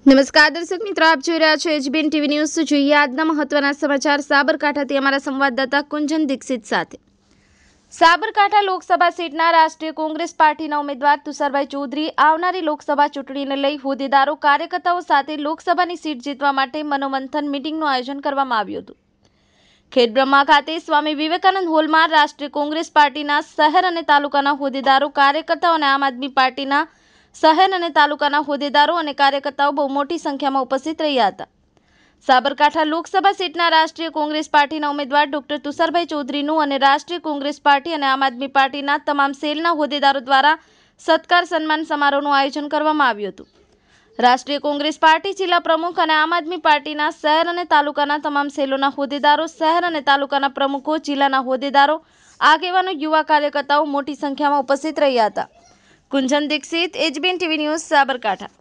નમસ્કાર દર્શક મિત્રો, આપ જોઈ રહ્યા છો એચબીએન ટીવી ન્યૂઝ। જોઈએ આજના મહત્વના સમાચાર સાબરકાંઠાથી અમારા સંવાદદાતા કુંજન દીક્ષિત સાથે। સાબરકાંઠા લોકસભા સીટના રાષ્ટ્રીય કોંગ્રેસ પાર્ટીના ઉમેદવાર તુષારભાઈ ચૌધરી આવનારી લોકસભા ચૂંટણીને લઈ હોદ્દેદારો કાર્યકર્તાઓ સાથે લોકસભાની સીટ જીતવા માટે મનોમંથન મીટિંગનું આયોજન કરવામાં આવ્યું હતું। ખેડબ્રહ્મા ખાતે સ્વામી વિવેકાનંદ હોલમાં રાષ્ટ્રીય કોંગ્રેસ પાર્ટીના શહેર અને તાલુકાના હોદ્દેદારો કાર્યકર્તાઓ અને આમ આદમી પાર્ટીના શહેર અને તાલુકાના હોદ્દેદારો અને કાર્યકર્તાઓ બહુ મોટી સંખ્યામાં ઉપસ્થિત રહ્યા હતા। સાબરકાંઠા લોકસભા સીટના રાષ્ટ્રીય કોંગ્રેસ પાર્ટીના ઉમેદવાર ડોક્ટર તુષારભાઈ ચૌધરીનું અને રાષ્ટ્રીય કોંગ્રેસ પાર્ટી અને આમ આદમી પાર્ટીના તમામ સેલના હોદ્દેદારો દ્વારા સત્કાર સન્માન સમારોહનું આયોજન કરવામાં આવ્યું હતું। રાષ્ટ્રીય કોંગ્રેસ પાર્ટી જિલ્લા પ્રમુખ અને આમ આદમી પાર્ટીના શહેર અને તાલુકાના તમામ સેલોના હોદ્દેદારો, શહેર અને તાલુકાના પ્રમુખો, જિલ્લાના હોદ્દેદારો, આગેવાનો, યુવા કાર્યકર્તાઓ મોટી સંખ્યામાં ઉપસ્થિત રહ્યા હતા। Kunjan Dixit, HBN TV news, Sabarkantha.